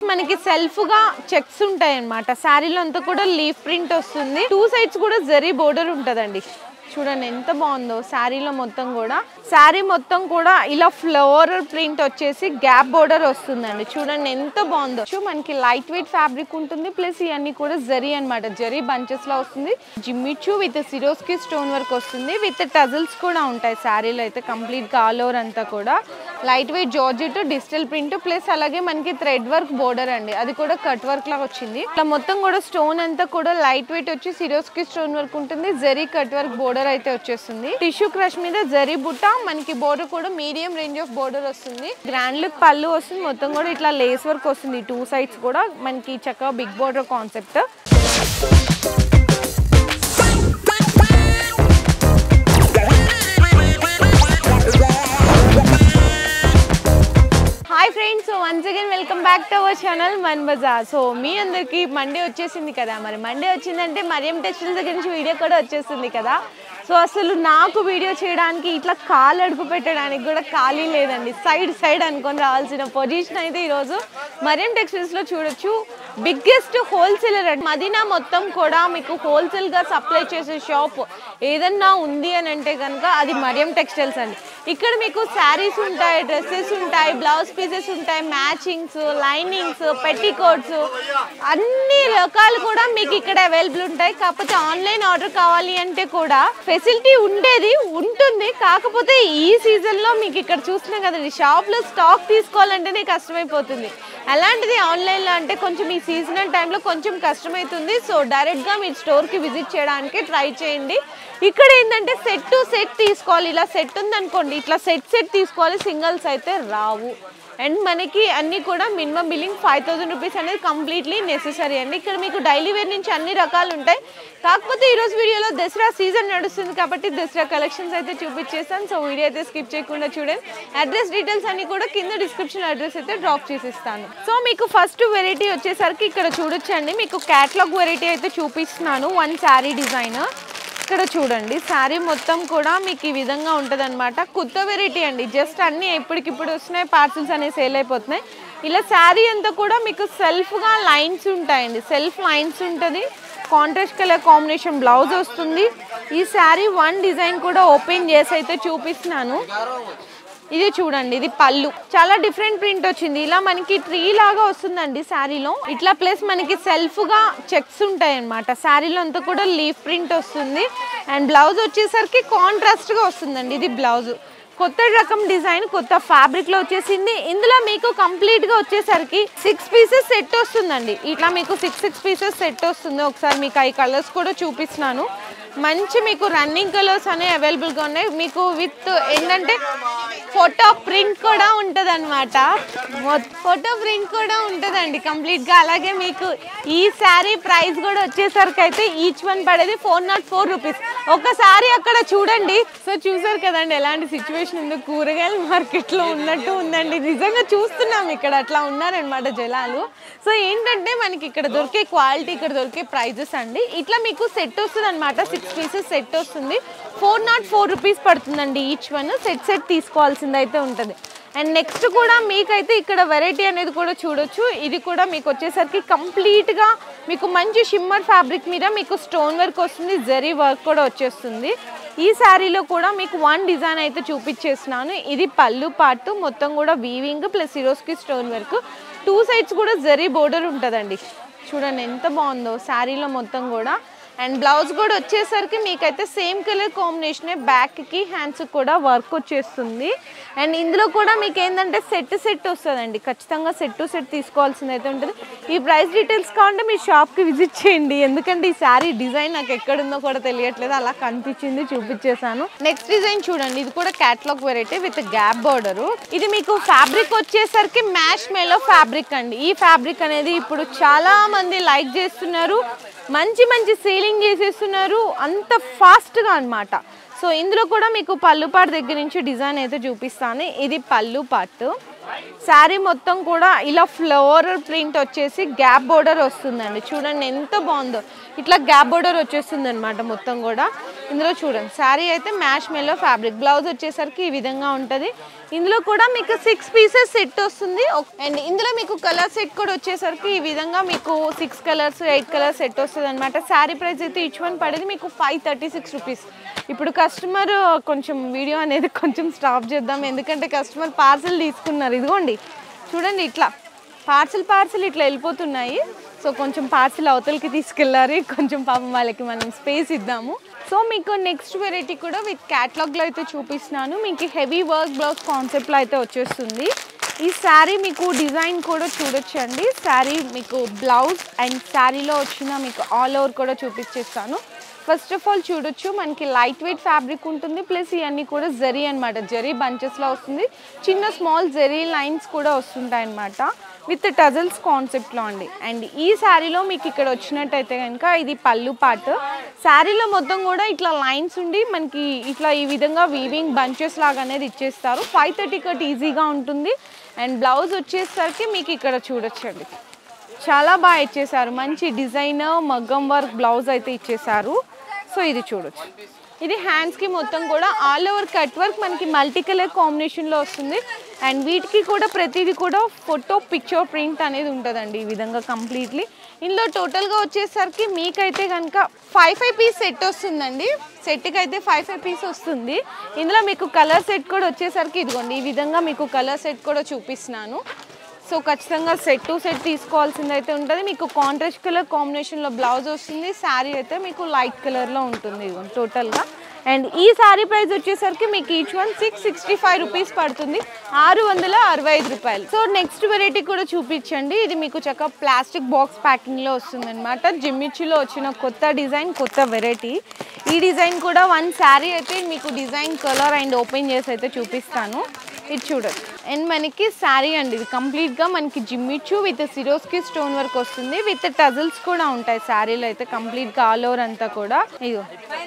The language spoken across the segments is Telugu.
మనకి సెల్ఫ్ గా చెక్స్ ఉంటాయి అన్నమాట. శారీలో అంతా కూడా లీఫ్ ప్రింట్ వస్తుంది. 2 సైడ్స్ కూడా జరీ బోర్డర్ ఉంటదండి. చూడండి ఎంత బాగుందో శారీలో మొత్తం కూడా. శారీ మొత్తం కూడా ఇలా ఫ్లోరల్ ప్రింట్ వచ్చేసి గ్యాప్ బోర్డర్ వస్తుందండి. చూడండి ఎంత బాగుందో. మనకి లైట్ వెయిట్ ఫ్యాబ్రిక్ ఉంటుంది, ప్లస్ ఇవన్నీ కూడా జరీ అన్నమాట. జరీ బంచెస్ లో వస్తుంది. Jimmy Choo with Swarovski stone work వస్తుంది, విత్ టజల్స్ కూడా ఉంటాయి శారీలో అయితే. కంప్లీట్ గా ఆల్ ఓవర్ అంతా కూడా light weight georgette digital print, plus అలాగే మనకి థ్రెడ్ వర్క్ బోర్డర్ అండి. అది కూడా కట్ వర్క్ లాగా వచ్చింది. ఇట్లా మొత్తం కూడా స్టోన్ అంతా కూడా లైట్ వెయిట్ వచ్చి సిరోస్కి స్టోన్ వర్క్ ఉంటుంది. జరీ కట్ వర్క్ బోర్డర్ అయితే వచ్చేస్తుంది. టిష్యూ క్రష్ మీద జరీ బుట్ట, మనకి బోర్డర్ కూడా మీడియం రేంజ్ ఆఫ్ బోర్డర్ వస్తుంది. గ్రాండ్ లుక్ పళ్ళు వస్తుంది. మొత్తం కూడా ఇట్లా లేస్ వర్క్ వస్తుంది. 2 సైడ్స్ కూడా మనకి చక్కగా big border concept. Hi friends, once again welcome back to our channel Mana Bazaar. So మీ అందరికి మండే వచ్చేసింది కదా. మరి మండే వచ్చిందంటే మరియం టెక్స్టైల్స్ దగ్గర నుంచి వీడియో కూడా వచ్చేస్తుంది కదా. సో అసలు నాకు వీడియో చేయడానికి ఇట్లా కాలు అడుగు పెట్టడానికి కూడా ఖాళీ లేదండి. సైడ్ అనుకొని రావాల్సిన పొజిషన్ అయితే ఈరోజు మరియం టెక్స్టైల్స్లో చూడొచ్చు. బిగ్గెస్ట్ హోల్సేలర్ అండి. మదీనా మొత్తం కూడా మీకు హోల్సేల్గా సప్లై చేసే షాప్ ఏదన్నా ఉంది అని అంటే కనుక అది మరియం టెక్స్టైల్స్ అండి. ఇక్కడ మీకు శారీస్ ఉంటాయి, డ్రెస్సెస్ ఉంటాయి, బ్లౌజ్ పీసెస్ ఉంటాయి, మ్యాచింగ్స్, లైనింగ్స్, పెట్టికోట్స్, అన్ని రకాలు కూడా మీకు ఇక్కడ అవైలబుల్ ఉంటాయి. కాకపోతే ఆన్లైన్ ఆర్డర్ కావాలి అంటే కూడా ఫెసిలిటీ ఉంటుంది. కాకపోతే ఈ సీజన్లో మీకు ఇక్కడ చూస్తున్నాం కదండి, షాప్లో స్టాక్ తీసుకోవాలంటేనే కష్టమైపోతుంది. అలాంటిది ఆన్లైన్లో అంటే కొంచెం ఈ సీజనల్ టైంలో కొంచెం కష్టమవుతుంది. సో డైరెక్ట్గా మీరు స్టోర్కి విజిట్ చేయడానికి ట్రై చేయండి. ఇక్కడ ఏంటంటే సెట్ టు సెట్ తీసుకోవాలి. ఇలా సెట్ ఉందనుకోండి, ఇట్లా సెట్ తీసుకోవాలి, సింగిల్స్ అయితే రావు. అండ్ మనకి అన్నీ కూడా మినిమం బిల్లింగ్ 5000 రూపీస్ అనేది కంప్లీట్లీ నెసెసరీ అండి. ఇక్కడ మీకు డైలీ వేర్ నుంచి అన్ని రకాలు ఉంటాయి. కాకపోతే ఈరోజు వీడియోలో దసరా సీజన్ నడుస్తుంది కాబట్టి దసరా కలెక్షన్స్ అయితే చూపించేస్తాను. సో వీడియో అయితే స్కిప్ చేయకుండా చూడండి. అడ్రస్ డీటెయిల్స్ అన్ని కూడా కింద డిస్క్రిప్షన్ అడ్రస్ అయితే డ్రాప్ చేసిస్తాను. సో మీకు ఫస్ట్ వెరైటీ వచ్చేసరికి ఇక్కడ చూడొచ్చండి. మీకు క్యాటలాగ్ వెరైటీ అయితే చూపిస్తున్నాను. 1 శారీ డిజైన్ ఇక్కడ చూడండి. శారీ మొత్తం కూడా మీకు ఈ విధంగా ఉంటుంది అనమాట. కొత్త వెరైటీ అండి. జస్ట్ అన్నీ ఎప్పటికిప్పుడు వస్తున్నాయి, పార్సిల్స్ అనేవి సేల్ అయిపోతున్నాయి. ఇలా శారీ అంతా కూడా మీకు సెల్ఫ్గా లైన్స్ ఉంటాయండి. సెల్ఫ్ లైన్స్ ఉంటుంది. కాంట్రాస్ట్ కలర్ కాంబినేషన్ బ్లౌజ్ వస్తుంది. ఈ శారీ 1 డిజైన్ కూడా ఓపెన్ చేసి అయితే చూపిస్తున్నాను. ఇది చూడండి, ఇది పళ్ళు. చాలా డిఫరెంట్ ప్రింట్ వచ్చింది. ఇలా మనకి ట్రీ లాగా వస్తుందండి శారీలో. ఇట్లా ప్లస్ మనకి సెల్ఫ్ గా చెక్స్ ఉంటాయి అన్నమాట. శారీలో అంతా కూడా లీఫ్ ప్రింట్ వస్తుంది. అండ్ బ్లౌజ్ వచ్చేసరికి కాంట్రాస్ట్ గా వస్తుందండి. ఇది బ్లౌజ్. కొత్త రకం డిజైన్, కొత్త ఫ్యాబ్రిక్ లో వచ్చేసింది. ఇందులో మీకు కంప్లీట్ గా వచ్చేసరికి 6 పీసెస్ సెట్ వస్తుందండి. ఇట్లా మీకు 6 పీసెస్ సెట్ వస్తుంది. ఒకసారి మీకు ఈ కలర్స్ కూడా చూపిస్తున్నాను. మంచి మీకు రన్నింగ్ కలర్స్ అనేవి అవైలబుల్గా ఉన్నాయి. మీకు విత్ ఏంటంటే ఫోటో ప్రింట్ కూడా ఉంటుంది అనమాట. ఫోటో ప్రింట్ కూడా ఉంటుందండి కంప్లీట్గా. అలాగే మీకు ఈ శారీ ప్రైస్ కూడా వచ్చేసరికి అయితే ఈచ్ వన్ పడేది 404 రూపీస్. ఒకసారి అక్కడ చూడండి. సో చూసారు కదండి ఎలాంటి సిచ్యువేషన్ ఉందో. కూరగాయల మార్కెట్లో ఉన్నట్టు ఉందండి. నిజంగా చూస్తున్నాం ఇక్కడ అట్లా ఉన్నారనమాట జనాలు. సో ఏంటంటే మనకి ఇక్కడ దొరికే క్వాలిటీ, ఇక్కడ దొరికే ప్రైజెస్ అండి. ఇట్లా మీకు సెట్ వస్తుంది అనమాట. 6 పీసెస్ సెట్ వస్తుంది. 404 రూపీస్ పడుతుందండి ఈచ్ వన్. సెట్ తీసుకోవాల్సింది అయితే ఉంటుంది. అండ్ నెక్స్ట్ కూడా మీకైతే ఇక్కడ వెరైటీ అనేది కూడా చూడొచ్చు. ఇది కూడా మీకు వచ్చేసరికి కంప్లీట్గా మీకు మంచి షిమ్మర్ ఫ్యాబ్రిక్ మీద మీకు స్టోన్ వర్క్ వస్తుంది. జరీ వర్క్ కూడా వచ్చేస్తుంది. ఈ శారీలో కూడా మీకు 1 డిజైన్ అయితే చూపించేస్తున్నాను. ఇది పళ్ళు పార్ట్. మొత్తం కూడా weaving plus Swarovski stone work. 2 sides కూడా జరీ బోర్డర్ ఉంటుందండి. చూడండి ఎంత బాగుందో శారీలో మొత్తం కూడా. అండ్ బ్లౌజ్ కూడా వచ్చేసరికి మీకైతే సేమ్ కలర్ కాంబినేషనే. బ్యాక్కి హ్యాండ్స్కి కూడా వర్క్ వచ్చేస్తుంది. అండ్ ఇందులో కూడా మీకు ఏంటంటే సెట్ వస్తుందండి. ఖచ్చితంగా సెట్ టు సెట్ తీసుకోవాల్సింది అయితే ఉంటుంది. ఈ ప్రైస్ డీటెయిల్స్ కావాలంటే మీ షాప్కి విజిట్ చేయండి. ఎందుకంటే ఈ శారీ డిజైన్ నాకు ఎక్కడుందో కూడా తెలియట్లేదు, అలా కనిపించింది చూపించేశాను. నెక్స్ట్ డిజైన్ చూడండి. ఇది కూడా catalogue variety with gap border. ఇది మీకు ఫ్యాబ్రిక్ వచ్చేసరికి మ్యాష్ మెలో ఫ్యాబ్రిక్ అండి. ఈ ఫ్యాబ్రిక్ అనేది ఇప్పుడు చాలా మంది లైక్ చేస్తున్నారు. మంచి సీలింగ్ చేసేస్తున్నారు అంత ఫాస్ట్గా అనమాట. సో ఇందులో కూడా మీకు పళ్ళు పార్ట్ దగ్గర నుంచి డిజైన్ అయితే చూపిస్తాను. ఇది పళ్ళు పార్ట్. శారీ మొత్తం కూడా ఇలా ఫ్లోరల్ ప్రింట్ వచ్చేసి గ్యాప్ బోర్డర్ వస్తుందండి. చూడండి ఎంత బాగుందో, ఇట్లా గ్యాప్ బోర్డర్ వచ్చేస్తుంది అనమాట మొత్తం కూడా. ఇందులో చూడండి శారీ అయితే మ్యాష్ మెల్లో ఫ్యాబ్రిక్, బ్లౌజ్ వచ్చేసరికి ఈ విధంగా ఉంటుంది. ఇందులో కూడా మీకు 6 పీసెస్ సెట్ వస్తుంది. అండ్ ఇందులో మీకు కలర్ సెట్ కూడా వచ్చేసరికి ఈ విధంగా మీకు 6 కలర్స్ 8 కలర్స్ సెట్ వస్తుంది అనమాట. శారీ ప్రైస్ అయితే ఈచ్ వన్ పడేది మీకు 536 రూపీస్. ఇప్పుడు కస్టమర్ కొంచెం వీడియో అనేది కొంచెం స్టాప్ చేద్దాం, ఎందుకంటే కస్టమర్ పార్సల్ తీసుకున్నారు. ఇదిగోండి చూడండి, ఇట్లా పార్సల్ ఇట్లా వెళ్ళిపోతున్నాయి. సో కొంచెం పార్సల్ అవతలకి తీసుకెళ్ళారు, కొంచెం పాపం వాళ్ళకి మనం స్పేస్ ఇద్దాము. సో మీకు నెక్స్ట్ వెరైటీ కూడా విత్ క్యాటలాగ్లో అయితే చూపిస్తున్నాను. మీకు హెవీ వర్క్ బ్లౌజ్ కాన్సెప్ట్లో అయితే వచ్చేస్తుంది. ఈ శారీ మీకు డిజైన్ కూడా చూడొచ్చండి. శారీ మీకు బ్లౌజ్ అండ్ శారీలో వచ్చిన మీకు ఆల్ ఓవర్ కూడా చూపించేస్తాను. ఫస్ట్ ఆఫ్ ఆల్ చూడొచ్చు, మనకి లైట్ వెయిట్ ఫ్యాబ్రిక్ ఉంటుంది, ప్లస్ ఇవన్నీ కూడా జరీ అనమాట. జరీ బంచెస్లో వస్తుంది, చిన్న స్మాల్ జరీ లైన్స్ కూడా వస్తుంటాయి అనమాట, విత్ టజల్స్ కాన్సెప్ట్లో అండి. అండ్ ఈ శారీలో మీకు ఇక్కడ వచ్చినట్టయితే కనుక ఇది పళ్ళు పార్ట్. శారీలో మొత్తం కూడా ఇట్లా లైన్స్ ఉండి మనకి ఇట్లా ఈ విధంగా వీవింగ్ బంచెస్ లాగా అనేది ఇచ్చేస్తారు. 530 కట్ ఈజీగా ఉంటుంది. అండ్ బ్లౌజ్ వచ్చేసరికి మీకు ఇక్కడ చూడొచ్చండి, చాలా బాగా ఇచ్చేసారు. మంచి డిజైనర్ మగ్గం వర్క్ బ్లౌజ్ అయితే ఇచ్చేసారు. సో ఇది చూడొచ్చు, ఇది హ్యాండ్స్కి మొత్తం కూడా ఆల్ ఓవర్ కట్ వర్క్ మనకి మల్టీ కలర్ కాంబినేషన్లో వస్తుంది. అండ్ వీటికి కూడా ప్రతిదీ కూడా ఫోటో పిక్చర్ ప్రింట్ అనేది ఉంటుందండి ఈ విధంగా కంప్లీట్లీ. ఇందులో టోటల్గా వచ్చేసరికి మీకైతే కనుక 5 పీస్ సెట్ వస్తుందండి. సెట్కి అయితే 5 పీస్ వస్తుంది. ఇందులో మీకు కలర్ సెట్ కూడా వచ్చేసరికి ఇదిగోండి ఈ విధంగా మీకు కలర్ సెట్ కూడా చూపిస్తున్నాను. సో ఖచ్చితంగా సెట్ టు సెట్ తీసుకోవాల్సింది అయితే ఉంటుంది. మీకు కాంట్రాస్ట్ కలర్ కాంబినేషన్లో బ్లౌజ్ వస్తుంది. శారీ అయితే మీకు లైట్ కలర్లో ఉంటుంది టోటల్గా. అండ్ ఈ శారీ ప్రైస్ వచ్చేసరికి మీకు ఈచ్ వన్ 665 రూపీస్ పడుతుంది, 665 రూపాయలు. సో నెక్స్ట్ వెరైటీ కూడా చూపించండి. ఇది మీకు చక్కగా ప్లాస్టిక్ బాక్స్ ప్యాకింగ్లో వస్తుంది అనమాట. జిమ్మిచ్చిలో వచ్చిన కొత్త డిజైన్, కొత్త వెరైటీ. ఈ డిజైన్ కూడా వన్ శారీ అయితే మీకు డిజైన్ కలర్ అండ్ ఓపెన్ చేసి అయితే చూపిస్తాను. ఇది చూడొచ్చు. అండ్ మనకి శారీ అండి, ఇది కంప్లీట్గా మనకి Jimmy Choo with Swarovski stone work వస్తుంది, విత్ టజల్స్ కూడా ఉంటాయి శారీలో అయితే కంప్లీట్గా ఆల్ ఓవర్ అంతా కూడా. ఇదిగో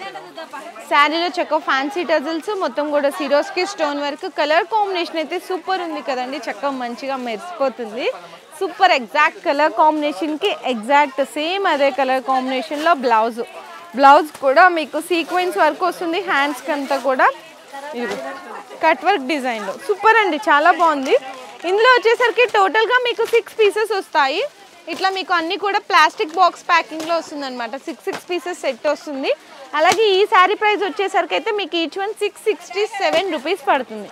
శారీలో చక్కగా ఫ్యాన్సీ టజల్స్ మొత్తం కూడా Swarovski stone work. Colour combination అయితే సూపర్ ఉంది కదండి, చక్కగా మంచిగా మెరిసిపోతుంది. సూపర్ ఎగ్జాక్ట్ కలర్ కాంబినేషన్కి ఎగ్జాక్ట్ సేమ్ అదే కలర్ కాంబినేషన్లో బ్లౌజ్ కూడా మీకు సీక్వెన్స్ వర్క్ వస్తుంది. హ్యాండ్స్కి అంతా కూడా కట్ వర్క్ డిజైన్లో సూపర్ అండి, చాలా బాగుంది. ఇందులో వచ్చేసరికి టోటల్గా మీకు 6 పీసెస్ వస్తాయి. ఇట్లా మీకు అన్నీ కూడా ప్లాస్టిక్ బాక్స్ ప్యాకింగ్లో వస్తుంది అనమాట. 6 పీసెస్ సెట్ వస్తుంది. అలాగే ఈ శారీ ప్రైస్ వచ్చేసరికి అయితే మీకు ఈచ్ వన్ 667 రూపీస్ పడుతుంది,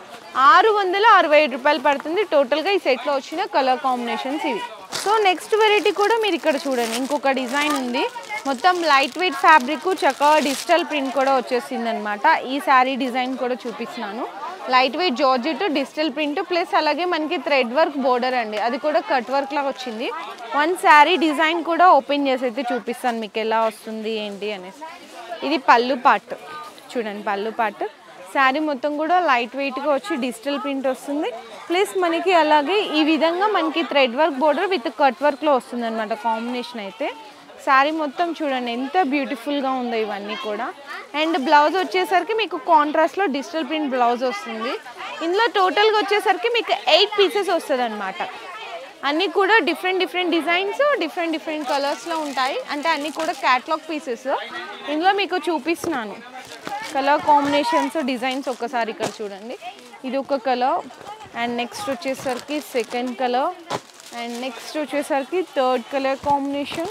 667 రూపాయలు పడుతుంది. టోటల్గా ఈ సెట్లో వచ్చిన కలర్ కాంబినేషన్స్ ఇవి. సో నెక్స్ట్ వెరైటీ కూడా మీరు ఇక్కడ చూడండి, ఇంకొక డిజైన్ ఉంది. మొత్తం లైట్ వెయిట్ ఫ్యాబ్రిక్, చక్కగా డిజిటల్ ప్రింట్ కూడా వచ్చేసింది అనమాట. ఈ శారీ డిజైన్ కూడా చూపిస్తున్నాను. Light weight georgette digital print plus అలాగే మనకి థ్రెడ్ వర్క్ బోర్డర్ అండి, అది కూడా కట్ వర్క్ లాగా వచ్చింది. వన్ శారీ డిజైన్ కూడా ఓపెన్ చేసి అయితే చూపిస్తాను మీకు ఎలా వస్తుంది ఏంటి అనేసి. ఇది పళ్ళు పార్ట్ చూడండి, పళ్ళు పార్ట్. శారీ మొత్తం కూడా లైట్ వెయిట్గా వచ్చి డిజిటల్ ప్రింట్ వస్తుంది. ప్లస్ మనకి అలాగే ఈ విధంగా మనకి thread work border with cut వర్క్లో వస్తుంది అనమాట కాంబినేషన్ అయితే. శారీ మొత్తం చూడండి ఎంత బ్యూటిఫుల్గా ఉందో ఇవన్నీ కూడా. అండ్ బ్లౌజ్ వచ్చేసరికి మీకు కాంట్రాస్ట్లో డిజిటల్ ప్రింట్ బ్లౌజ్ వస్తుంది. ఇందులో టోటల్గా వచ్చేసరికి మీకు 8 పీసెస్ వస్తుంది అనమాట. అన్నీ కూడా డిఫరెంట్ డిజైన్స్, డిఫరెంట్ కలర్స్లో ఉంటాయి. అంటే అన్నీ కూడా క్యాటలాగ్ పీసెస్. ఇందులో మీకు చూపిస్తున్నాను కలర్ కాంబినేషన్స్, డిజైన్స్. ఒక్కసారి ఇక్కడ చూడండి, ఇది ఒక కలర్. అండ్ నెక్స్ట్ వచ్చేసరికి సెకండ్ కలర్. అండ్ నెక్స్ట్ వచ్చేసరికి third colour combination.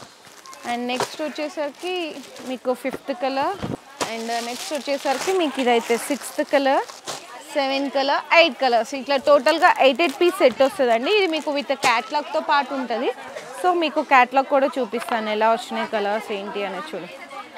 And next వచ్చేసరికి మీకు 5th కలర్. అండ్ నెక్స్ట్ వచ్చేసరికి మీకు ఇదైతే 6th కలర్, 7 కలర్, 8 కలర్స్. ఇట్లా టోటల్గా 8 పీస్ సెట్ వస్తుందండి. ఇది మీకు విత్ క్యాటలాగ్తో పాటు ఉంటుంది. సో మీకు క్యాటలాగ్ కూడా చూపిస్తాను ఎలా వచ్చినాయి కలర్స్ ఏంటి అనేది చూడండి.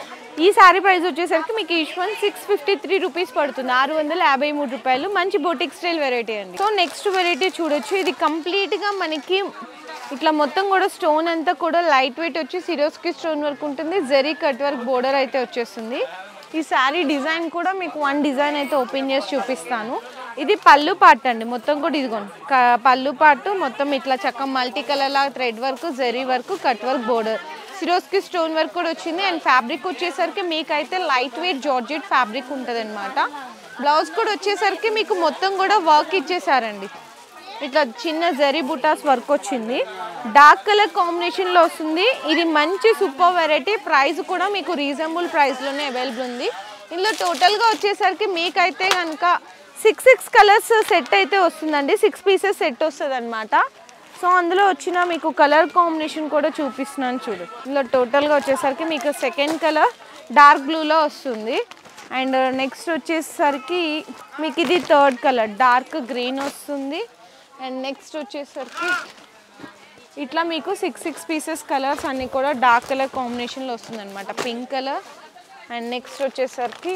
ఈ శారీ ప్రైస్ వచ్చేసరికి మీకు ఈచ్ వన్ 653 రూపీస్ పడుతుంది, 653 రూపాయలు. మంచి బొటిక్ స్టైల్ వెరైటీ అండి. సో నెక్స్ట్ వెరైటీ చూడొచ్చు. ఇది కంప్లీట్గా మనకి ఇట్లా మొత్తం కూడా స్టోన్ అంతా కూడా లైట్ వెయిట్ వచ్చి సిరోస్కి స్టోన్ వర్క్ ఉంటుంది. జరీ కట్ వర్క్ బోర్డర్ అయితే వచ్చేస్తుంది. ఈ శారీ డిజైన్ కూడా మీకు వన్ డిజైన్ అయితే ఓపెన్ చేసి చూపిస్తాను. ఇది పళ్ళు పార్ట్ అండి, మొత్తం కూడా ఇదిగోండి పళ్ళు పార్ట్ మొత్తం ఇట్లా చక్కగా మల్టీ కలర్ లాగా thread work, zari work, cut work border, Swarovski stone work కూడా వచ్చింది. అండ్ ఫ్యాబ్రిక్ వచ్చేసరికి మీకైతే లైట్ వెయిట్ జార్జెట్ ఫ్యాబ్రిక్ ఉంటుంది అనమాట. బ్లౌజ్ కూడా వచ్చేసరికి మీకు మొత్తం కూడా వర్క్ ఇచ్చేసారండి. ఇట్లా చిన్న జరీ బుటాస్ వర్క్ వచ్చింది, డార్క్ కలర్ కాంబినేషన్లో వస్తుంది. ఇది మంచి సూపర్ వెరైటీ, ప్రైస్ కూడా మీకు రీజనబుల్ ప్రైస్లోనే అవైలబుల్ ఉంది. ఇందులో టోటల్గా వచ్చేసరికి మీకైతే కనుక 6 కలర్స్ సెట్ అయితే వస్తుందండి, 6 పీసెస్ సెట్ వస్తుంది అనమాట. సో అందులో వచ్చిన మీకు కలర్ కాంబినేషన్ కూడా చూపిస్తున్నాను చూడు. ఇందులో టోటల్గా వచ్చేసరికి మీకు సెకండ్ కలర్ డార్క్ బ్లూలో వస్తుంది. అండ్ నెక్స్ట్ వచ్చేసరికి మీకు ఇది థర్డ్ కలర్ డార్క్ గ్రీన్ వస్తుంది. అండ్ నెక్స్ట్ వచ్చేసరికి ఇట్లా మీకు 6 పీసెస్ కలర్స్ అన్నీ కూడా డార్క్ కలర్ కాంబినేషన్లో వస్తుంది అనమాట, పింక్ కలర్. అండ్ నెక్స్ట్ వచ్చేసరికి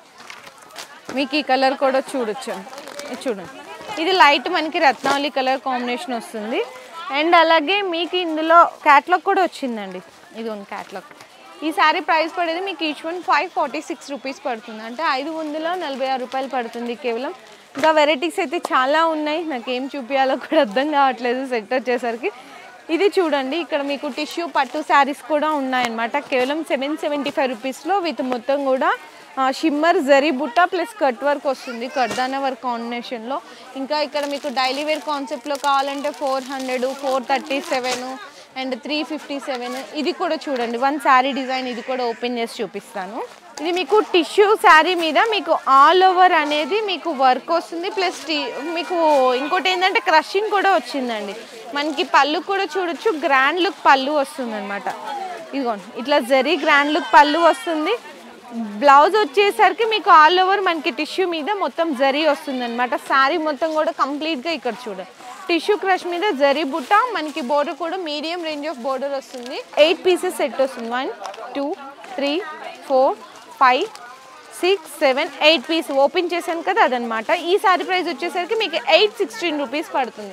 మీకు ఈ కలర్ కూడా చూడొచ్చు, చూడండి ఇది లైట్ మనకి రత్నావళి కలర్ కాంబినేషన్ వస్తుంది. అండ్ అలాగే మీకు ఇందులో క్యాట్లాగ్ కూడా వచ్చిందండి, ఇది ఉంది క్యాట్లాగ్. ఈ శారీ ప్రైస్ పడేది మీకు ఈచ్ వన్ 546 రూపీస్ పడుతుంది, అంటే 546 రూపాయలు పడుతుంది కేవలం. ఇంకా వెరైటీస్ అయితే చాలా ఉన్నాయి, నాకు ఏం చూపించాలో కూడా అర్థం కావట్లేదు సెట్ వచ్చేసరికి. ఇది చూడండి, ఇక్కడ మీకు టిష్యూ పట్టు శారీస్ కూడా ఉన్నాయన్నమాట, కేవలం 775 రూపీస్లో విత్ మొత్తం కూడా షిమ్మర్ జరీ బుట్ట ప్లస్ కట్ వర్క్ వస్తుంది, కర్దానా వర్క్ కాంబినేషన్లో. ఇంకా ఇక్కడ మీకు డైలీ వేర్ కాన్సెప్ట్లో కావాలంటే 400, 437 అండ్ 357. ఇది కూడా చూడండి వన్ శారీ డిజైన్, ఇది కూడా ఓపెన్ చేసి చూపిస్తాను. ఇది మీకు టిష్యూ శారీ మీద మీకు ఆల్ ఓవర్ అనేది మీకు వర్క్ వస్తుంది, ప్లస్ మీకు ఇంకోటి ఏంటంటే క్రషింగ్ కూడా వచ్చిందండి. మనకి పళ్ళు కూడా చూడొచ్చు, గ్రాండ్ లుక్ పళ్ళు వస్తుంది అనమాట. ఇదిగోండి ఇట్లా జరీ గ్రాండ్ లుక్ పళ్ళు వస్తుంది. బ్లౌజ్ వచ్చేసరికి మీకు ఆల్ ఓవర్ మనకి టిష్యూ మీద మొత్తం జరీ వస్తుంది అనమాట. శారీ మొత్తం కూడా కంప్లీట్గా ఇక్కడ చూడండి టిష్యూ క్రష్ మీద జరీ బుట్ట, మనకి బోర్డర్ కూడా మీడియం రేంజ్ ఆఫ్ బోర్డర్ వస్తుంది. 8 పీసెస్ సెట్ వస్తుంది, 1 2 3 4 5 6 7 8 పీస్ ఓపెన్ చేశాను కదా అదనమాట. ఈ శారీ ప్రైస్ వచ్చేసరికి మీకు 816 రూపీస్ పడుతుంది,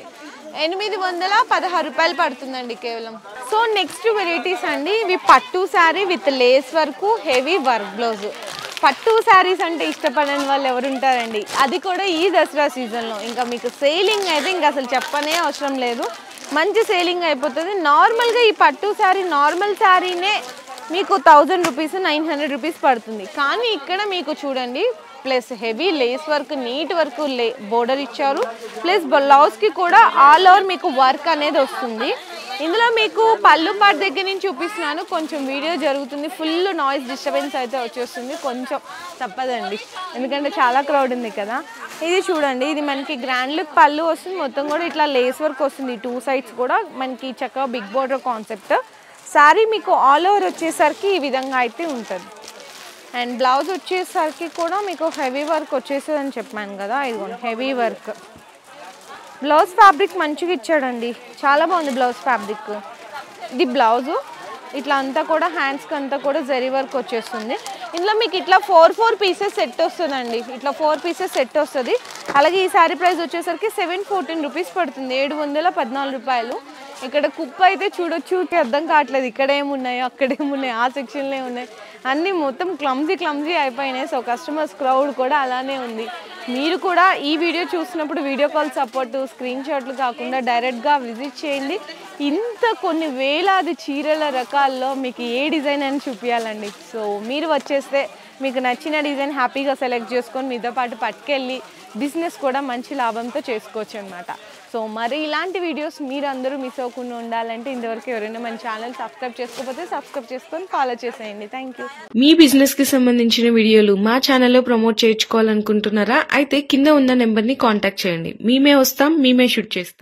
816 రూపాయలు పడుతుందండి కేవలం. సో నెక్స్ట్ వెరైటీస్ అండి, ఇవి పట్టు sari with lace work heavy work blouse. పట్టు శారీస్ అంటే ఇష్టపడని వాళ్ళు ఎవరు ఉంటారండి, అది కూడా ఈ దసరా సీజన్లో. ఇంకా మీకు సేలింగ్ అయితే ఇంకా అసలు చెప్పనే అవసరం లేదు, మంచి సేలింగ్ అయిపోతుంది. నార్మల్గా ఈ పట్టు శారీ నార్మల్ శారీనే మీకు 1000 రూపీస్ 900 రూపీస్ పడుతుంది, కానీ ఇక్కడ మీకు చూడండి plus heavy lace work neat work border ఇచ్చారు, ప్లస్ బ్లౌజ్కి కూడా ఆల్ ఓవర్ మీకు వర్క్ అనేది వస్తుంది. ఇందులో మీకు పళ్ళు పాటు దగ్గర నుంచి చూపిస్తున్నాను, కొంచెం వీడియో జరుగుతుంది, ఫుల్ నాయిస్ డిస్టర్బెన్స్ అయితే వచ్చేస్తుంది, కొంచెం తప్పదండి ఎందుకంటే చాలా క్రౌడ్ ఉంది కదా. ఇది చూడండి, ఇది మనకి గ్రాండ్ లుక్ పళ్ళు వస్తుంది, మొత్తం కూడా ఇట్లా లేస్ వర్క్ వస్తుంది, 2 సైడ్స్ కూడా మనకి చక్కగా బిగ్ బోర్డర్ కాన్సెప్ట్. శారీ మీకు ఆల్ ఓవర్ వచ్చేసరికి ఈ విధంగా అయితే ఉంటుంది. అండ్ బ్లౌజ్ వచ్చేసరికి కూడా మీకు హెవీ వర్క్ వచ్చేస్తుంది అని చెప్పాను కదా, ఇదిగోండి హెవీ వర్క్. బ్లౌజ్ ఫ్యాబ్రిక్ మంచిగా ఇచ్చాడండి, చాలా బాగుంది బ్లౌజ్ ఫ్యాబ్రిక్. ఇది బ్లౌజు ఇట్లా అంతా కూడా హ్యాండ్స్కి అంతా కూడా జరీ వర్క్ వచ్చేస్తుంది. ఇందులో మీకు ఇట్లా 4 పీసెస్ సెట్ వస్తుందండి, ఇట్లా 4 పీసెస్ సెట్ వస్తుంది. అలాగే ఈ శారీ ప్రైస్ వచ్చేసరికి 714 రూపీస్ పడుతుంది, 714 రూపాయలు. ఇక్కడ కుప్ప అయితే చూడొచ్చు, అర్థం కావట్లేదు ఇక్కడ ఏమున్నాయో అక్కడేమున్నాయి, ఆ సెక్షన్లో ఉన్నాయి, అన్నీ మొత్తం క్లమ్జీ అయిపోయినాయి. సో కస్టమర్స్ క్రౌడ్ కూడా అలానే ఉంది. మీరు కూడా ఈ వీడియో చూసినప్పుడు వీడియో కాల్ సపోర్టు స్క్రీన్ షాట్లు కాకుండా డైరెక్ట్గా విజిట్ చేయండి. ఇంత కొన్ని వేలాది చీరల రకాల్లో మీకు ఏ డిజైన్ అని చూపించాలండి. సో మీరు వచ్చేస్తే మీకు నచ్చిన డిజైన్ హ్యాపీగా సెలెక్ట్ చేసుకొని మీతో పాటు పట్టుకెళ్ళి బిజినెస్ కూడా మంచి లాభంతో చేసుకోవచ్చు అనమాట. సో మరి ఇలాంటి వీడియోస్ మీరు అందరూ మిస్ అవ్వకుండా ఉండాలంటే ఇంతవరకు ఎవరైనా మన ఛానల్ సబ్స్క్రైబ్ చేసుకోకపోతే సబ్స్క్రైబ్ చేసుకొని ఫాలో చేసేయండి. Thank you. మీ బిజినెస్ కి సంబంధించిన వీడియోలు మా ఛానల్లో ప్రమోట్ చేయించుకోవాలనుకుంటున్నారా? అయితే కింద ఉన్న నెంబర్ ని కాంటాక్ట్ చేయండి, మేమే వస్తాం, మేమే షూట్ చేస్తాం.